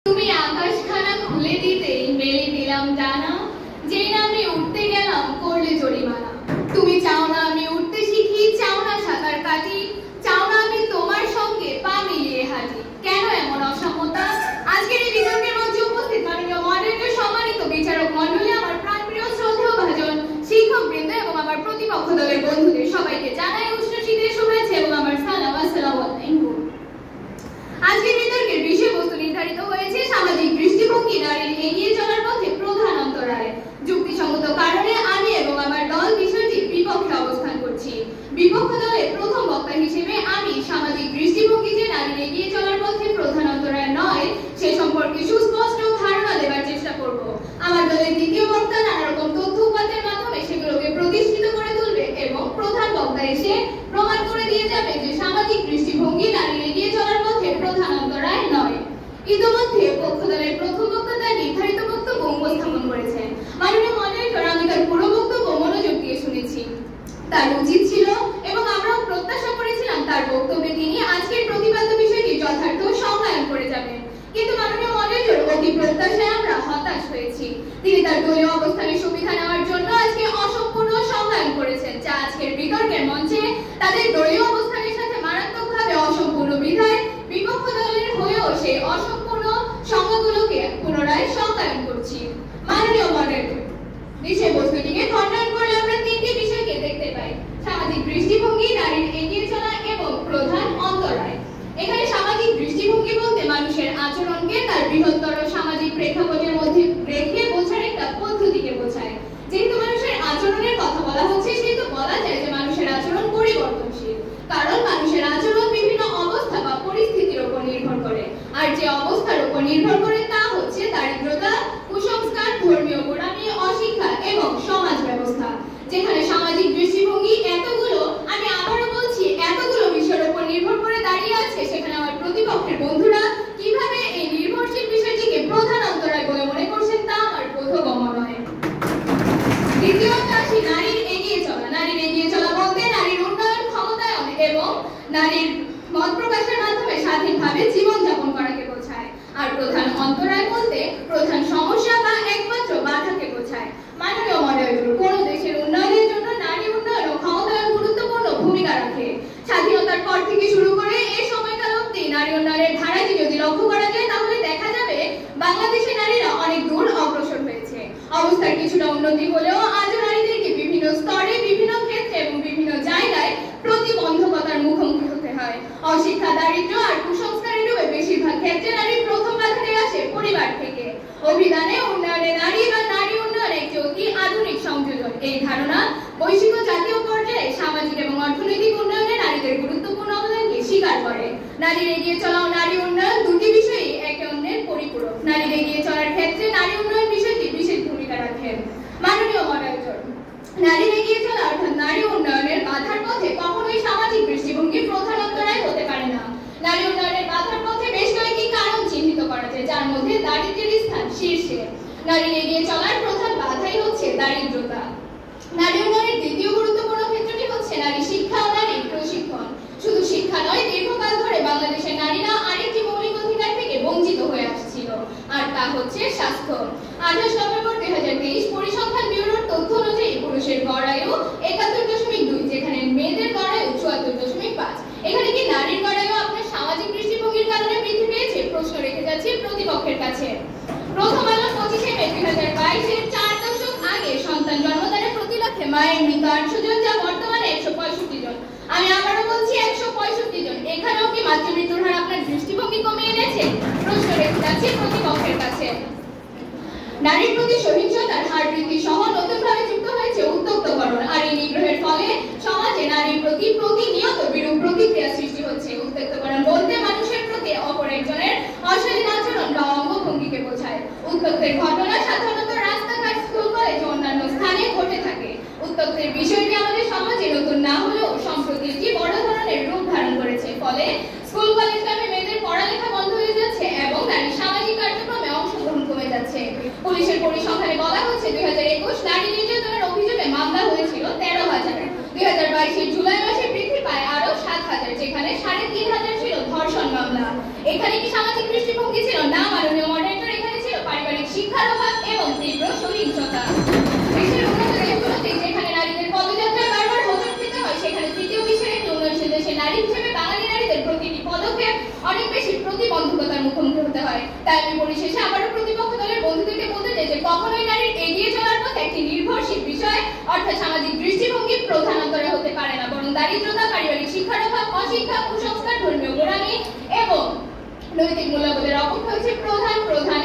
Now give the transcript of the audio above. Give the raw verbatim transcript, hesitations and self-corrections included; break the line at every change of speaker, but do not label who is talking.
তুমি আকাশখানা খুলে দিতেই মেলে দিলাম ডানা, যেই না আমি উঠতে গেলাম করলে জরিমানা। তুমি চাও না আমি উঠতে শিখি, চাও না সাঁতার কাটি, চাও না আমি তোমার সঙ্গে পা মিলিয়ে হাঁটি। কেন এমন অসমতা? আজকের এই বিতর্কের মঞ্চে উপস্থিত মাননীয় মডারেটর, সম্মানিত বিচারক মণ্ডলী, আমার প্রাণপ্রিয় শ্রদ্ধেয় ভাজন শিক্ষকবৃন্দ এবং আমার প্রতিপক্ষ দলের বন্ধুদের সবাইকে জানাই উষ্ণ শীতের শুভেচ্ছা এবং আমার সালাম। আসসালামু আলাইকুম। আজকের বিতর্কের বিষয়বস্তু নির্ধারিত হয়েছে সামাজিক দৃষ্টিভঙ্গি নারীর এগিয়ে চলার পথে প্রধান অন্তরায়। যুক্তিসঙ্গত কারণে আমি এবং আমার দল বিষয়টির বিপক্ষে অবস্থান করছি। বিপক্ষ দলের প্রথম বক্তা হিসেবে আমি সামাজিক দৃষ্টিভঙ্গি যে নারীর এগিয়ে চলার পথে প্রধান অন্তরায় নয় সে সম্পর্কে সুস্পষ্ট ধারণা দেবার চেষ্টা করব। আমার দলের দ্বিতীয় বক্তা নানা রকম তথ্য উপাত্তের মাধ্যমে সেগুলোকে প্রতিষ্ঠিত করে তুলবে এবং প্রধান বক্তা এসে প্রমাণ করে দিয়ে যাবে যে সামাজিক দৃষ্টিভঙ্গি নারীর এগিয়ে চলার পথে প্রধান অন্তরায় নয়। ইতিমধ্যে পক্ষ দলের প্রথম বক্তা তার নির্ধারিত বক্তব্য উপস্থাপন করেছেন। মাননীয় মডারেটর, আমি তার পুরো বক্তব্য মনোযোগ দিয়ে শুনেছি। তার উচিত ছিল এবং আমরাও প্রত্যাশা করেছিলাম তার বক্তব্যে তিনি আজকের প্রতিপাদ্য বিষয়টি যথার্থ সংজ্ঞায়ন করে যাবেন, কিন্তু মাননীয় মডারেটর অতি প্রত্যাশায় আমরা হতাশ হয়েছি। তিনি তার দলীয় অবস্থানের সুবিধা নেওয়ার জন্য আজকে অসম্পূর্ণ সংজ্ঞায়ন করেছেন, যা আজকের বিতর্কের মঞ্চে তাদের দলীয় অবস্থানের সাথে মারাত্মকভাবে অসম্পূর্ণ বিধায় বিপক্ষ দলের হয়েও সেই অসম্পূর্ণ সংজ্ঞাগুলোকে পুনরায় সংজ্ঞায়ন করছি। মাননীয় মডারেটর, বিষয়বস্তুটিকে খণ্ডন করলে আমরা তিনটি বিষয়কে দেখতে পাই: সামাজিক দৃষ্টিভঙ্গি, নারীর এগিয়ে চলা এবং প্রধান অন্তরায়। এখানে সামাজিক দৃষ্টিভঙ্গি বলতে মানুষের আচরণকে তার বৃহত্তর সামাজিক প্রেক্ষাপটের মধ্যে রেখে বোঝার একটা পদ্ধতিকে বোঝায়। যেহেতু মানুষের আচরণের কথা বলা হচ্ছে, সেহেতু বলা যায় যে মানুষের আচরণ পরিবর্তনশীল, কারণ মানুষের আচরণ বিভিন্ন অবস্থা বা পরিস্থিতির উপর নির্ভর করে। আর যে অবস্থার উপর নির্ভর করে তা হচ্ছে দারিদ্রতা, কুসংস্কার, ধর্মীয় গোড়ামি, অশিক্ষা এবং সমাজ ব্যবস্থা। যেখানে সামাজিক দৃষ্টিভঙ্গি এতগুলো, আমি আবারও বলছি, এতগুলো বিষয়ের উপর নির্ভর করে দাঁড়িয়ে আছে, সেখানে আমার প্রতিপক্ষের বন্ধুরা কিভাবে এই নির্ভরশীল বিষয়টিকে প্রধান অন্তরায় বলে মনে করছেন তা আমার বোধগম্য নয়। দ্বিতীয়ত আসি নারীর এগিয়ে চলা। নারীর এগিয়ে চলা বলতে নারীর উন্নয়ন, ক্ষমতায়ন এবং নারীর মত প্রকাশের মাধ্যমে স্বাধীনভাবে জীবনযাপন করাকে বোঝায়। আর প্রধান অন্তরায় বলতে প্রধান সমস্যা বা একমাত্র বাধাকে বোঝায়। মাননীয় মডারেটর, কোন দেশের উন্নয়নের জন্য নারী উন্নয়ন ও ক্ষমতায়ন গুরুত্বপূর্ণ ভূমিকা রাখে। স্বাধীনতার পর থেকে শুরু করে এই সময়কাল অবধি নারী উন্নয়নের ধারাটি যদি লক্ষ্য করা যায়, তাহলে দেখা যাবে বাংলাদেশের নারীরা অনেক দূর অগ্রসর হয়েছে। অবস্থার কিছুটা উন্নতি হলেও আজও নারীদেরকে বিভিন্ন স্তরে, বিভিন্ন ক্ষেত্রে এবং বিভিন্ন জায়গায় প্রতিবন্ধকতার মুখোমুখি হতে হয়। অশিক্ষা, দারিদ্র আর কুসংস্কারের রূপে বেশিরভাগ ক্ষেত্রে নারীর প্রথম বাধাটি আসে পরিবার থেকে। অভিধানে উন্নয়নে নারী বা নারী উন্নয়ন একটি অতি আধুনিক সংযোজন। এই ধারণা বৈশ্বিক ও জাতীয় পর্যায়ে সামাজিক এবং অর্থনৈতিক উন্নয়নে নারীদের গুরুত্বপূর্ণ অবদানকে স্বীকার করে। নারীর এগিয়ে চলা ও নারী উন্নয়ন দুটি বিষয়ই একে অন্যের পরিপূরক। নারীর এগিয়ে চলার ক্ষেত্রে নারী উন্নয়ন বিষয়টি বিশেষ ভূমিকা রাখে। মাননীয় মডারেটর, নারীর এগিয়ে চলা অর্থাৎ নারী উন্নয়নের বাধার পথে কখনোই সামাজিক দৃষ্টিভঙ্গি প্রধান অন্তরায় হতে পারে না। নারী উন্নয়নের বাধার পথে বেশ কয়েকটি কারণ চিহ্নিত করা যায়, যার মধ্যে দারিদ্র্যের স্থান শীর্ষে। নারীর এগিয়ে চলার প্রধান বাধাই হচ্ছে দারিদ্রতা। নারী উন্নয়নের দ্বিতীয় গুরুত্বপূর্ণ ক্ষেত্রটি হচ্ছে নারী শিক্ষা ও নারী প্রশিক্ষণ। শুধু শিক্ষা নয়, দীর্ঘকাল ধরে বাংলাদেশের নারীরা আরেকটি মৌলিক অধিকার থেকে বঞ্চিত হয়ে আসছিল, আর তা হচ্ছে স্বাস্থ্য। আঠাশ নভেম্বর দুই হাজার তেইশ পরিসংখ্যান ব্যুরোর তথ্য অনুযায়ী পুরুষের গড় আয়ু একাত্তর দশমিক দুই, যেখানে মেয়েদের গড় আয়ু চুয়াত্তর দশমিক পাঁচ। এখানে কি নারীর গড় আয়ু আপনার সামাজিক দৃষ্টিভঙ্গির কারণে বৃদ্ধি পেয়েছে? প্রশ্ন রেখে যাচ্ছি প্রতিপক্ষের কাছে। প্রথম আলো পঁচিশে মে দুই হাজার বাইশের চার দশক আগে সন্তান জন্মদানে প্রতি লক্ষে মায়ের মৃত্যু আটশো জন, যা বর্তমানে একশো পঁয়ষট্টি জন। আমি আবারও বলছি একশো পঁয়ষট্টি জন। এখানেও কি মাতৃমৃত্যুর হার আপনার দৃষ্টিভঙ্গি কমে এনেছে? প্রশ্ন রেখে যাচ্ছি প্রতিপক্ষের কাছে। নারীর প্রতি সহিংসতার হার বৃদ্ধি সহ নতুনভাবে যুক্ত হয়েছে উত্তক্তকরণ। আর এই নিগ্রহের ফলে সমাজে নারীর প্রতি প্রতিনিয়ত বিরূপ প্রতিক্রিয়া সৃষ্টি হচ্ছে। উত্তক্তকরণ বলতে মানুষের প্রতি অপর একজনের অশালীন আচরণ বা অঙ্গভঙ্গিকে বোঝায়। উত্তক্তের ঘটনা সাধারণত রাস্তাঘাট, স্কুল, কলেজ ও অন্যান্য স্থানে ঘটে থাকে। উত্তক্তের বিষয়টি আমাদের সমাজে নতুন না হলেও সম্প্রতি একটি বড় ধরনের রূপ ধারণ করেছে। ফলে স্কুল, কলেজ নামে মেয়েদের পড়ালেখা বন্ধ হয়ে যাচ্ছে এবং নারী সামাজিক কার্যক্রমে অংশগ্রহণ কমে যাচ্ছে। পুলিশের পরিসংখ্যানে বলা হচ্ছে দুই হাজার একুশ নারী নির্যাতনের অভিযোগে মামলা হয়েছিল তেরো হাজার। দুই হাজার বাইশের জুলাই মাসে বৃদ্ধি পায় আরো সাত হাজার, যেখানে সাড়ে তিন হাজার ছিল ধর্ষণ মামলা। এখানে কি সামাজিক দৃষ্টিভঙ্গি ছিল? না মাননীয় মডারেটর, অর্থাৎ সামাজিক দৃষ্টিভঙ্গি প্রধানতরে হতে পারে না, বরং দারিদ্রতা, পারিবারিক শিক্ষার অভাব, অশিক্ষা, কুসংস্কার, ধর্মীয় গোড়ামি এবং নৈতিক মূল্যবোধের অপক্ষয় হচ্ছে প্রধান প্রধান